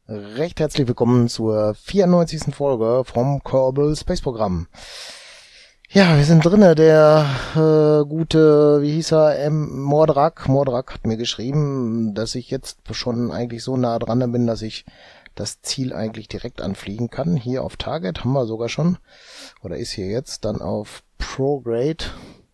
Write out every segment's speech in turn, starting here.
Recht herzlich willkommen zur 94. Folge vom Kerbal Space Programm. Ja, wir sind drinne. Der gute, wie hieß er, Mordrak hat mir geschrieben, dass ich jetzt schon eigentlich so nah dran bin, dass ich das Ziel eigentlich direkt anfliegen kann. Hier auf Target haben wir sogar schon. Oder ist hier jetzt dann auf Prograde.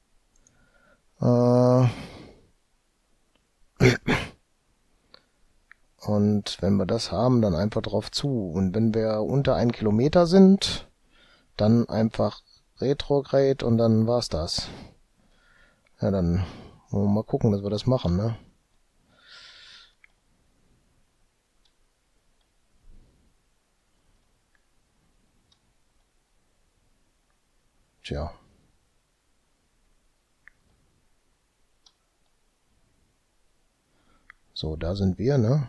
Und wenn wir das haben, dann einfach drauf zu. Und wenn wir unter 1 Kilometer sind, dann einfach Retrograde und dann war's das. Ja, dann wollen wir mal gucken, dass wir das machen, ne? Tja. So, da sind wir, ne?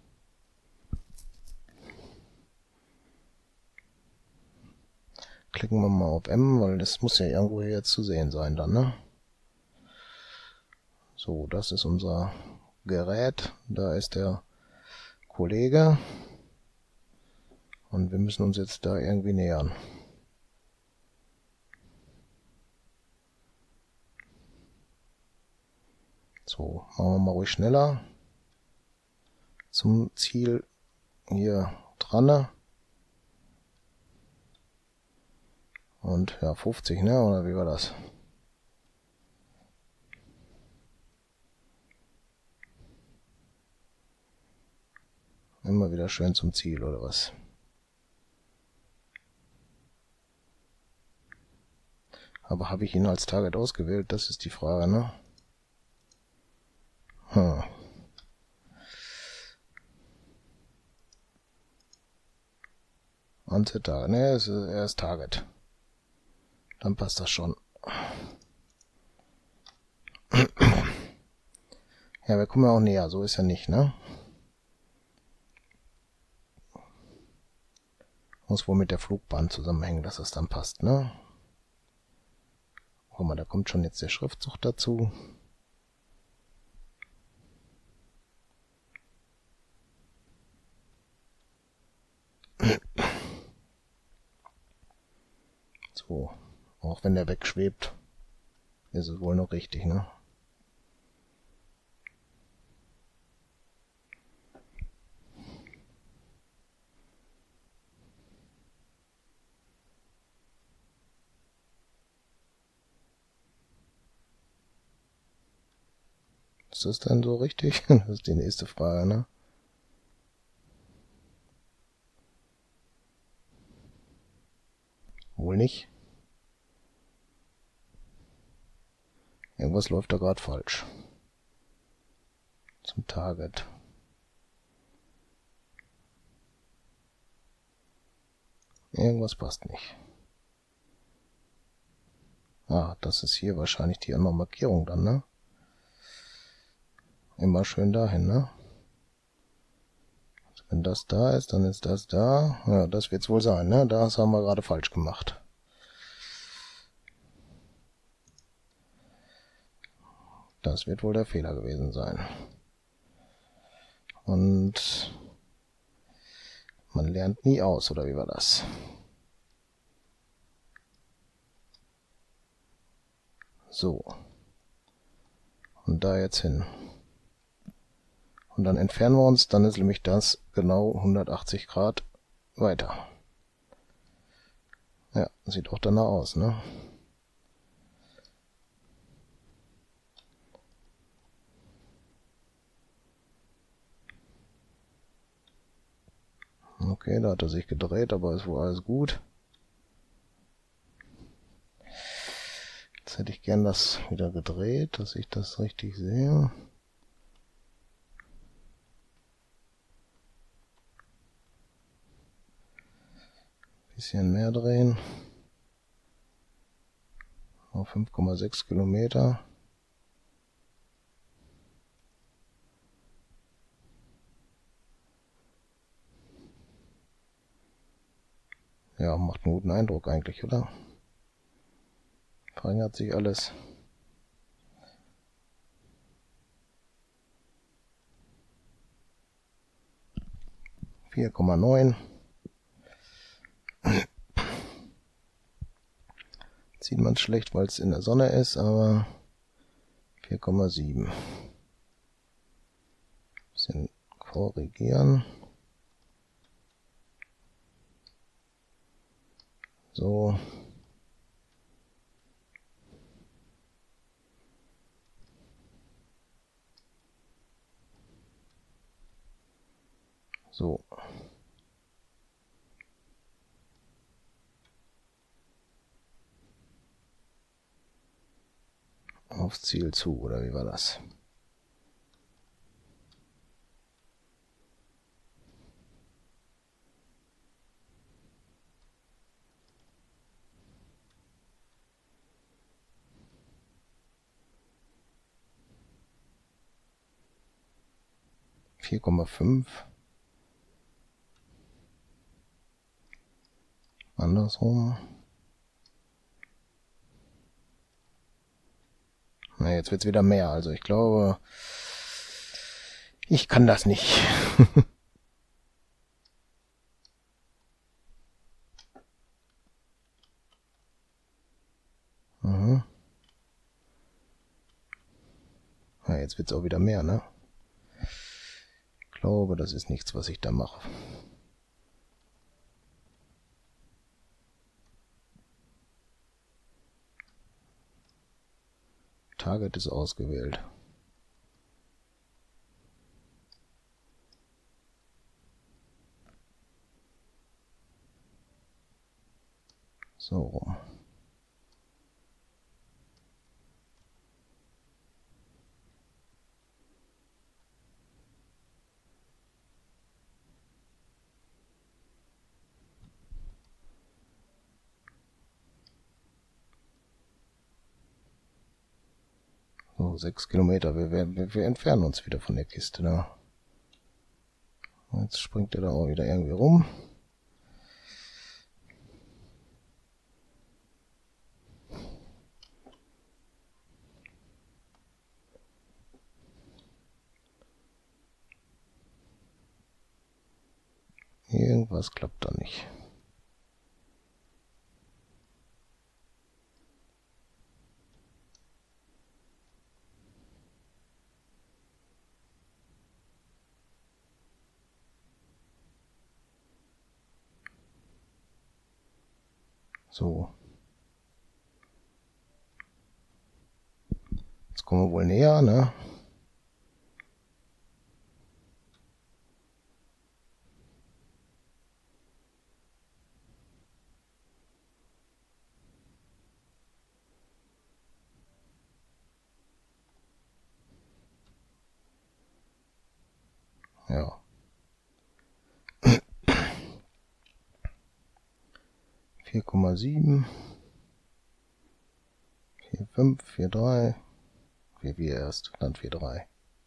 Klicken wir mal auf M, weil das muss ja irgendwo hier jetzt zu sehen sein dann, ne? So, das ist unser Gerät. Da ist der Kollege. Und wir müssen uns jetzt da irgendwie nähern. So, machen wir mal ruhig schneller. Zum Ziel hier dran, ne? Und ja, 50, ne? Oder wie war das? Immer wieder schön zum Ziel, oder was? Aber habe ich ihn als Target ausgewählt? Das ist die Frage, ne? Target. Ne, er ist Target. Dann passt das schon. Ja, wir kommen ja auch näher. So ist ja nicht, ne? Muss wohl mit der Flugbahn zusammenhängen, dass es dann passt, ne? Guck mal, da kommt schon jetzt der Schriftzug dazu. So, auch wenn der wegschwebt, ist es wohl noch richtig, ne? Ist das denn so richtig? Das ist die nächste Frage, ne? Wohl nicht. Irgendwas läuft da gerade falsch. Zum Target. Irgendwas passt nicht. Ah, das ist hier wahrscheinlich die andere Markierung dann, ne? Immer schön dahin, ne? Also wenn das da ist, dann ist das da. Ja, das wird's wohl sein, ne? Das haben wir gerade falsch gemacht. Das wird wohl der Fehler gewesen sein. Und man lernt nie aus, oder wie war das? So. Und da jetzt hin. Und dann entfernen wir uns, dann ist nämlich das genau 180 Grad weiter. Ja, sieht auch danach aus, ne? Okay, da hat er sich gedreht, aber ist wohl alles gut. Jetzt hätte ich gern das wieder gedreht, dass ich das richtig sehe. Bisschen mehr drehen. Auf 5,6 Kilometer. Ja, macht einen guten Eindruck eigentlich, oder? Verringert sich alles. 4,9. Sieht man schlecht, weil es in der Sonne ist, aber 4,7. Bisschen korrigieren. So. So. Aufs Ziel zu, oder wie war das? ,5. Andersrum. Na, jetzt wird's wieder mehr. Also ich glaube, ich kann das nicht. Mhm. Ja, jetzt wird's auch wieder mehr, ne? Ich glaube, das ist nichts, was ich da mache. Target ist ausgewählt. So rum. So, 6 Kilometer. Wir entfernen uns wieder von der Kiste da. Jetzt springt er da auch wieder irgendwie rum. Irgendwas klappt da nicht. So. Jetzt kommen wir wohl näher, ne? Ja. 4,7. 4,5, 4,3. 4,4 erst, dann 4,3.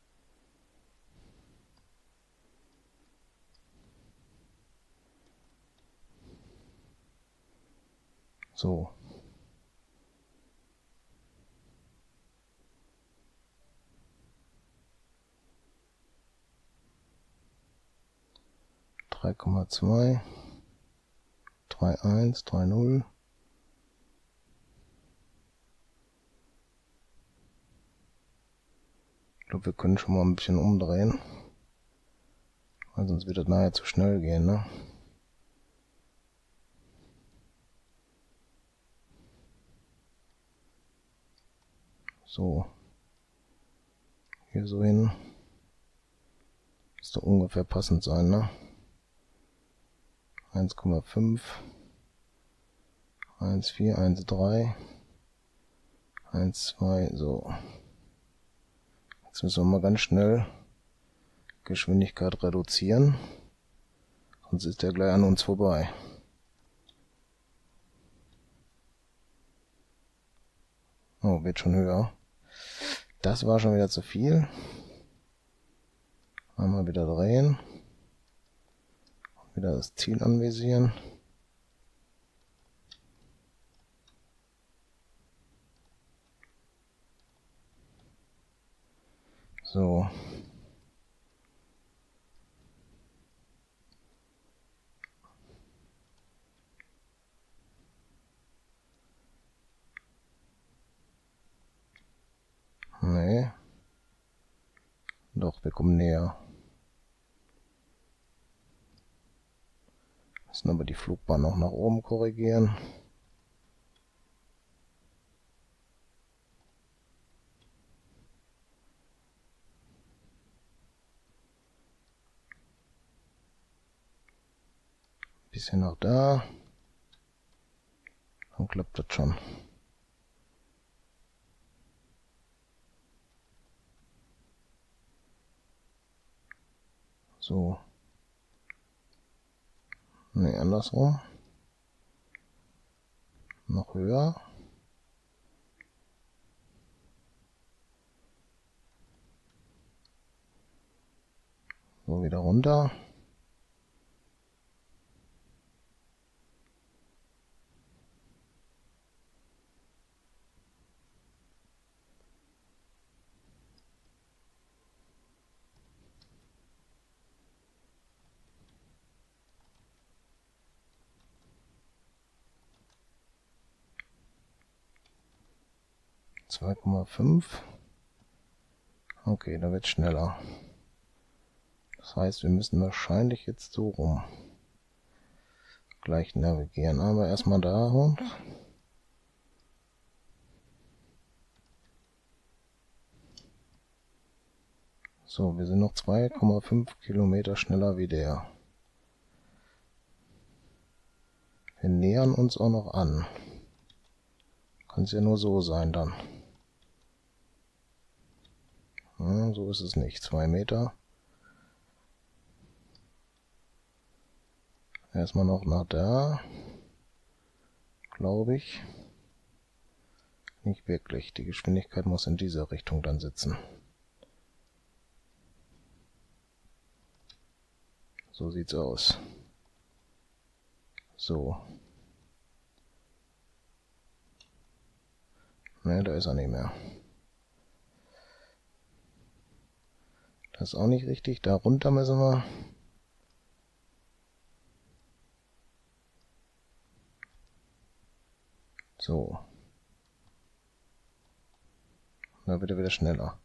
So. Drei Komma zwei. 3,1, 3,0. Ich glaube, wir können schon mal ein bisschen umdrehen. Weil sonst wird das nachher zu schnell gehen, ne? So. Hier so hin. Müsste ungefähr passend sein, ne? 1,5. 1,4, 1,3. 1,2, so. Jetzt müssen wir mal ganz schnell Geschwindigkeit reduzieren. Sonst ist der gleich an uns vorbei. Oh, wird schon höher. Das war schon wieder zu viel. Einmal wieder drehen. Wieder das Ziel anvisieren. So. Doch, wir kommen näher. Müssen aber die Flugbahn noch nach oben korrigieren. Bisschen nach da. Dann klappt das schon. So. Ne, andersrum. Noch höher. So, wieder runter. Zwei Komma fünf. Okay, da wird schneller. Das heißt, wir müssen wahrscheinlich jetzt so rum gleich navigieren. Aber erstmal da und so, wir sind noch 2,5 Kilometer schneller wie der. Wir nähern uns auch noch an. Kann es ja nur so sein dann. Ja, so ist es nicht. 2 Meter. Erstmal noch nach da. Glaube ich. Nicht wirklich. Die Geschwindigkeit muss in dieser Richtung dann sitzen. So sieht's aus. So. Ne, da ist er nicht mehr. Das ist auch nicht richtig. Da runter müssen wir. So. Da wird er wieder schneller.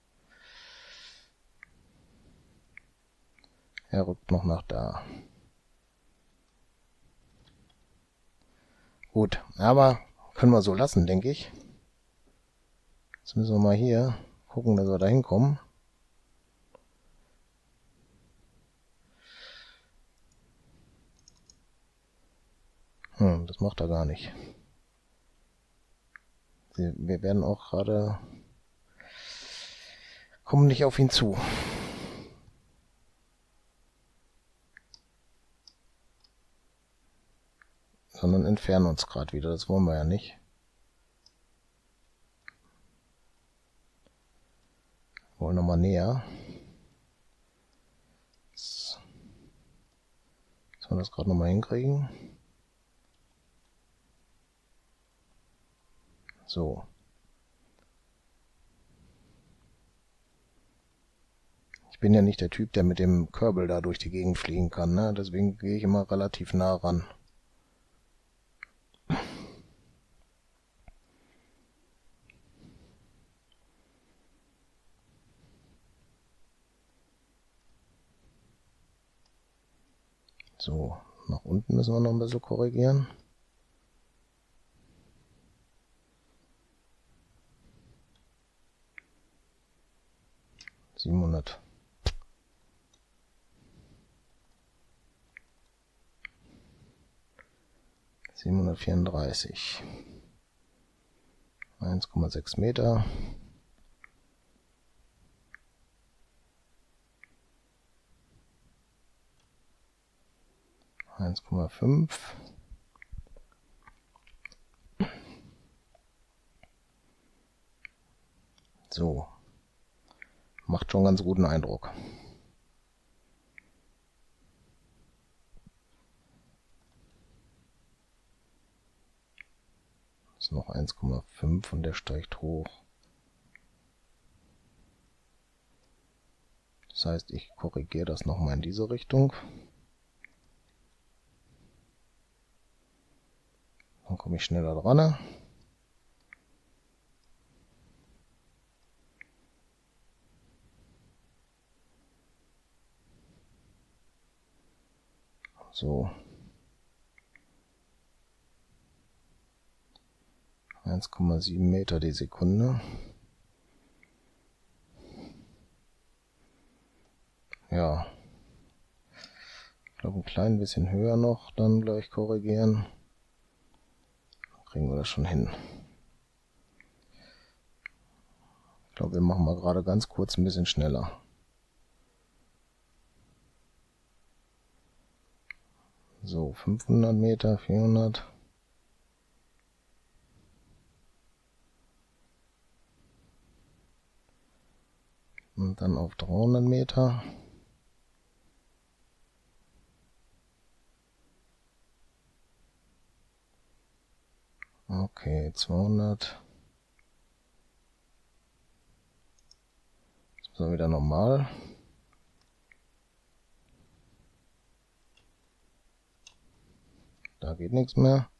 Er rückt noch nach da. Gut, aber können wir so lassen, denke ich. Jetzt müssen wir mal hier gucken, dass wir da hinkommen. Das macht er gar nicht. Wir werden auch gerade... kommen nicht auf ihn zu. Sondern entfernen uns gerade wieder. Das wollen wir ja nicht. Wir wollen nochmal näher. Sollen wir das gerade nochmal hinkriegen? So. Ich bin ja nicht der Typ, der mit dem Kerbal da durch die Gegend fliegen kann, ne? Deswegen gehe ich immer relativ nah ran. So, nach unten müssen wir noch ein bisschen korrigieren. Siebenhundert. 734. 1,6 Meter. Eins Komma fünf. So. Macht schon ganz guten Eindruck. Ist noch 1,5 und der steigt hoch. Das heißt, ich korrigiere das nochmal in diese Richtung. Dann komme ich schneller dran. So. 1,7 Meter die Sekunde. Ja. Ich glaube, ein klein bisschen höher noch, dann gleich korrigieren. Dann kriegen wir das schon hin. Ich glaube, wir machen mal gerade ganz kurz ein bisschen schneller. So, 500 Meter, 400. Und dann auf 300 Meter. Okay, 200. Jetzt müssen wir wieder normal. Da geht nichts mehr.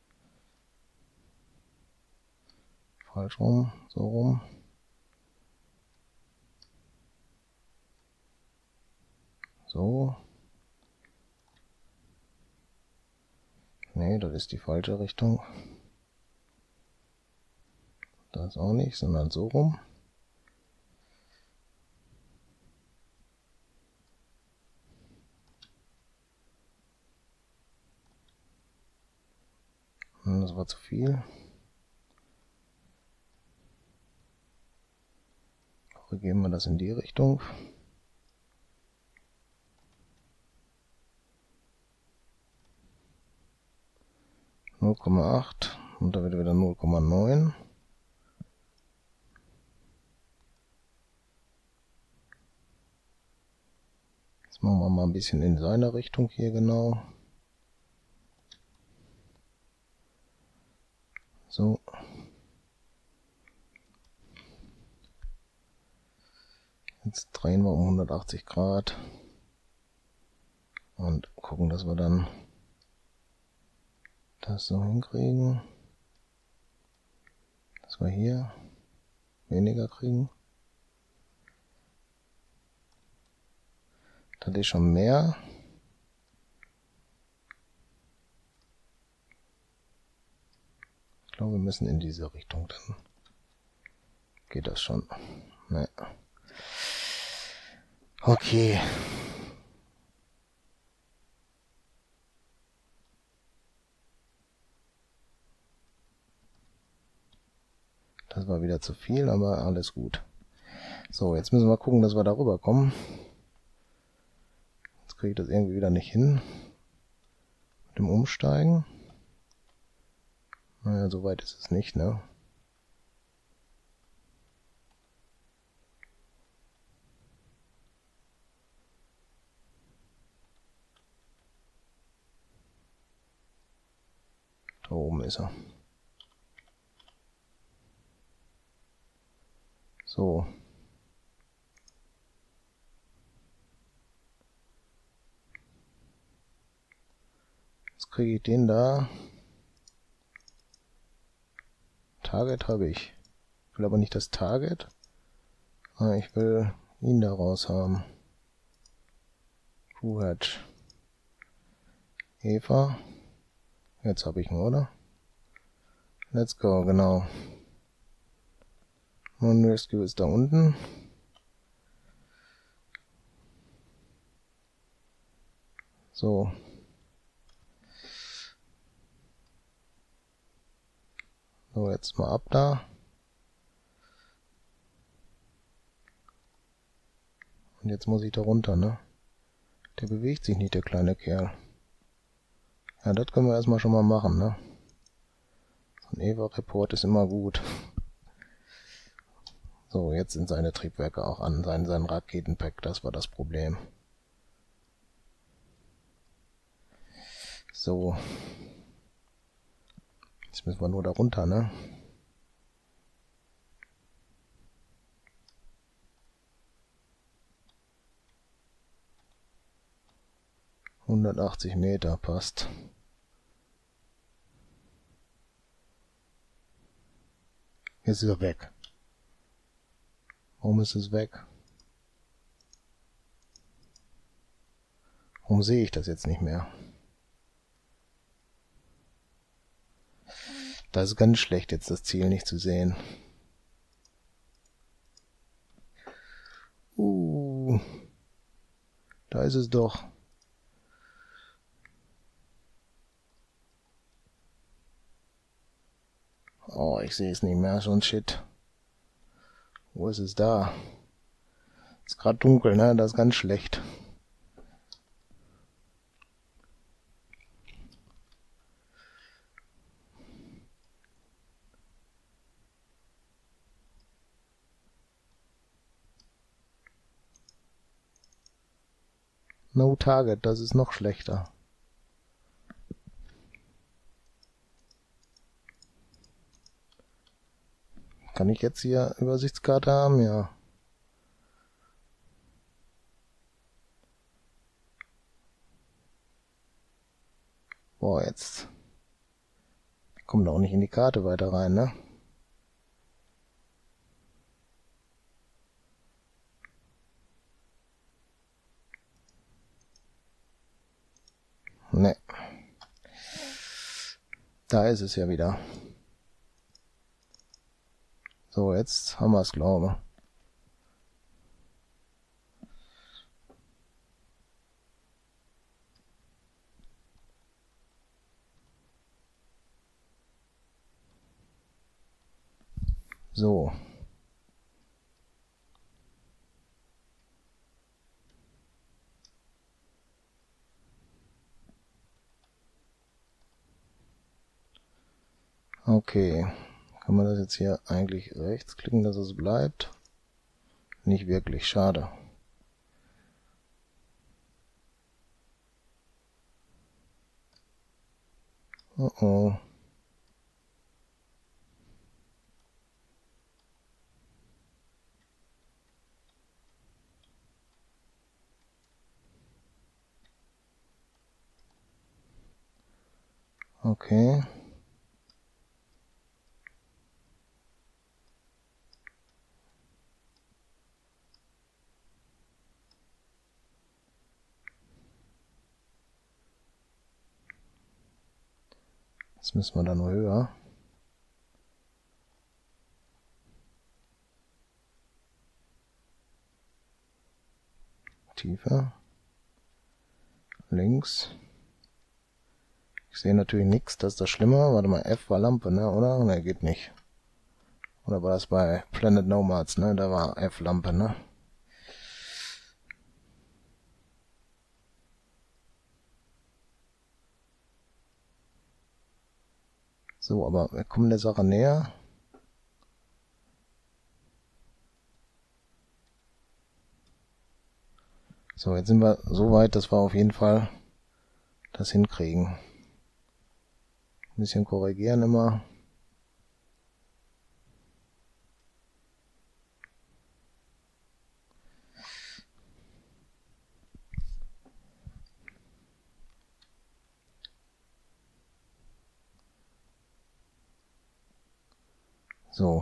Falsch rum, so rum. So. Nee, das ist die falsche Richtung. Das auch nicht, sondern so rum. Das war zu viel. Korrigieren wir das in die Richtung. Null Komma 8 und da wird wieder 0,9. Jetzt machen wir mal ein bisschen in seine Richtung hier genau. So. Jetzt drehen wir um 180 Grad und gucken, dass wir dann das so hinkriegen, dass wir hier weniger kriegen. Das ist schon mehr. Ich glaube, wir müssen in diese Richtung, dann geht das schon. Ne. Okay. Das war wieder zu viel, aber alles gut. So, jetzt müssen wir gucken, dass wir da rüber kommen. Jetzt kriege ich das irgendwie wieder nicht hin. Mit dem Umsteigen. Naja, so weit ist es nicht, ne? Da oben ist er. So. Jetzt kriege ich den da. Target habe ich. Ich will aber nicht das Target. Ich will ihn da raus haben. Hatch. Eva. Jetzt habe ich ihn, oder? Let's go, genau. Moon Rescue ist da unten. So. So, jetzt mal ab da. Und jetzt muss ich da runter, ne? Der bewegt sich nicht, der kleine Kerl. Ja, das können wir erstmal schon mal machen, ne? So ein Eva-Report ist immer gut. So, jetzt sind seine Triebwerke auch an, sein Raketenpack, das war das Problem. So. Jetzt müssen wir nur da runter, ne? ,180 Meter passt. Jetzt ist er weg. Warum ist es weg? Warum sehe ich das jetzt nicht mehr? Das ist ganz schlecht, jetzt das Ziel nicht zu sehen. Da ist es doch. Oh, ich sehe es nicht mehr, so ein Shit. Wo ist es da? Ist gerade dunkel, ne? Das ist ganz schlecht. No Target, das ist noch schlechter. Kann ich jetzt hier Übersichtskarte haben? Ja. Boah, jetzt kommt auch nicht in die Karte weiter rein, ne? Ne. Da ist es ja wieder. So, jetzt haben wir es, glaube ich. So. Okay. Kann man das jetzt hier eigentlich rechts klicken, dass es bleibt? Nicht wirklich, schade. Oh oh. Okay. Jetzt müssen wir da nur höher. Tiefer. Links. Ich sehe natürlich nichts, das ist das Schlimme. Warte mal, F war Lampe, ne? Oder? Ne, geht nicht. Oder war das bei Planet Nomads, ne? Da war F Lampe, ne? So, aber wir kommen der Sache näher. So, jetzt sind wir so weit, dass wir auf jeden Fall das hinkriegen. Ein bisschen korrigieren immer. So.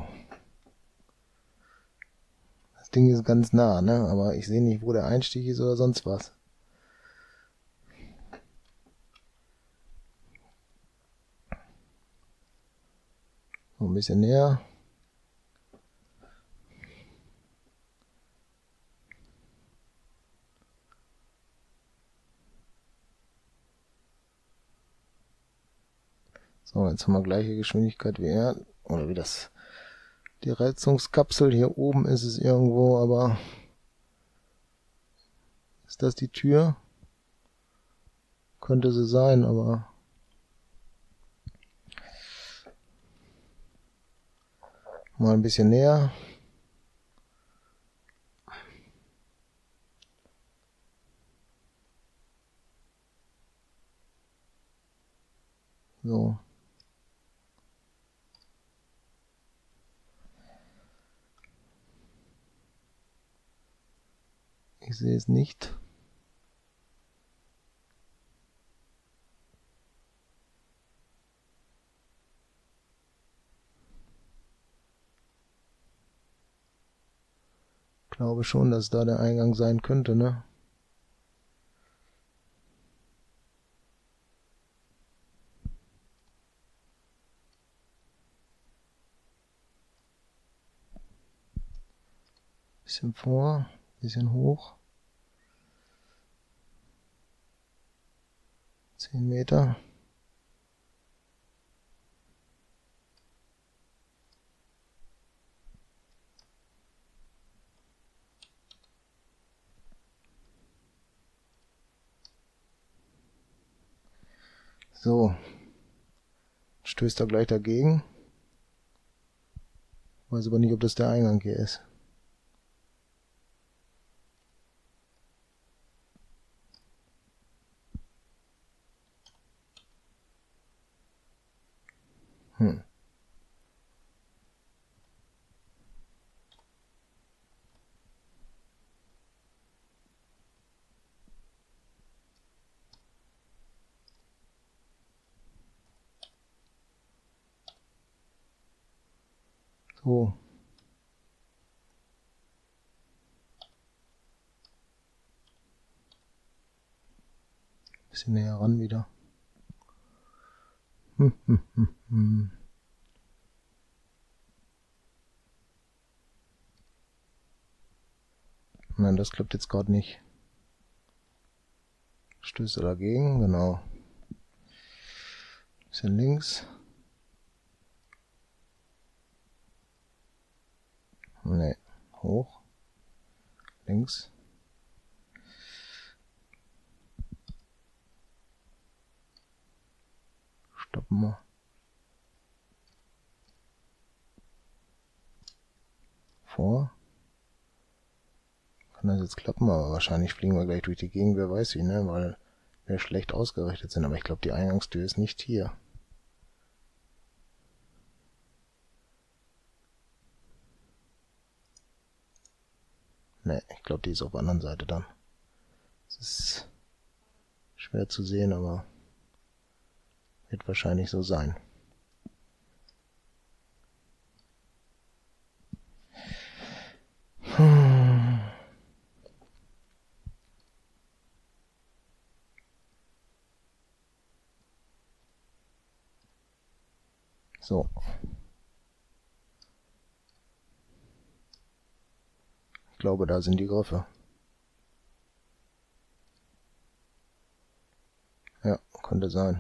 Das Ding ist ganz nah, ne? Aber ich sehe nicht, wo der Einstieg ist oder sonst was. So, ein bisschen näher. So, jetzt haben wir gleiche Geschwindigkeit wie er. Oder wie das... Die Reizungskapsel, hier oben ist es irgendwo, aber... Ist das die Tür? Könnte sie sein, aber... Mal ein bisschen näher. So. Ich sehe es nicht. Ich glaube schon, dass da der Eingang sein könnte, ne? Bisschen vor, bisschen hoch. 10 Meter. So. Stößt er gleich dagegen. Weiß aber nicht, ob das der Eingang hier ist. So. Bisschen näher ran wieder. Nein, das klappt jetzt gerade nicht. Stöße dagegen, genau. Bisschen links. Ne, hoch. Links. Stoppen wir. Vor. Kann das jetzt klappen, aber wahrscheinlich fliegen wir gleich durch die Gegend, wer weiß wie, ne, weil wir schlecht ausgerichtet sind. Aber ich glaube, die Eingangstür ist nicht hier. Ne, ich glaube, die ist auf der anderen Seite dann. Es ist schwer zu sehen, aber wird wahrscheinlich so sein. So. Ich glaube, da sind die Griffe. Ja, könnte sein.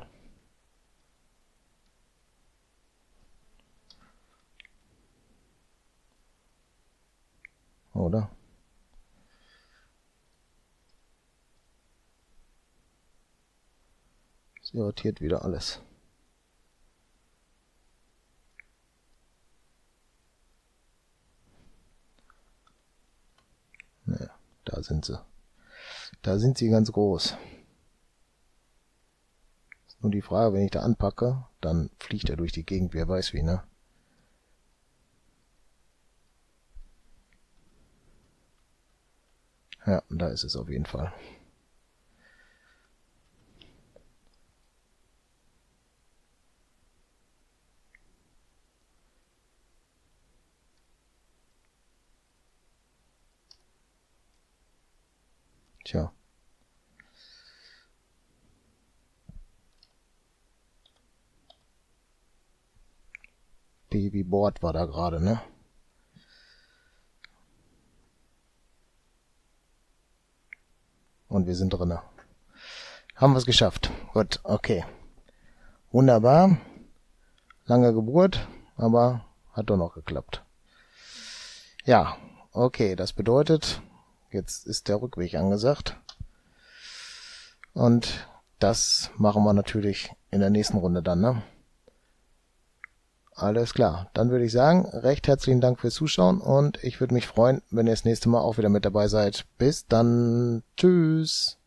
Oder? Es irritiert wieder alles. Naja, da sind sie. Da sind sie ganz groß. Ist nur die Frage, wenn ich da anpacke, dann fliegt er durch die Gegend, wer weiß wie, ne? Ja, da ist es auf jeden Fall. Tja. Babyboard war da gerade, ne? Und wir sind drinne. Haben wir es geschafft. Gut, okay. Wunderbar. Lange Geburt, aber hat doch noch geklappt. Ja, okay, das bedeutet, jetzt ist der Rückweg angesagt. Und das machen wir natürlich in der nächsten Runde dann, ne? Alles klar. Dann würde ich sagen, recht herzlichen Dank fürs Zuschauen und ich würde mich freuen, wenn ihr das nächste Mal auch wieder mit dabei seid. Bis dann. Tschüss.